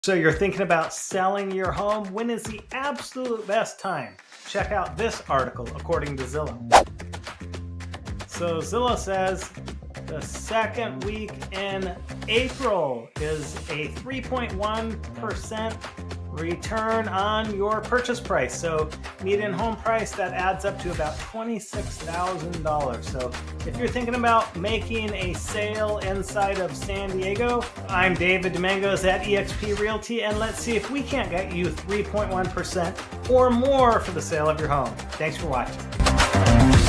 So you're thinking about selling your home? When is the absolute best time? Check out this article according to Zillow. So Zillow says the second week in April is a 3.1% return on your purchase price. So median home price, that adds up to about $26,000. So if you're thinking about making a sale inside of San Diego, I'm David Domingos at eXp Realty, and let's see if we can't get you 3.1% or more for the sale of your home. Thanks for watching.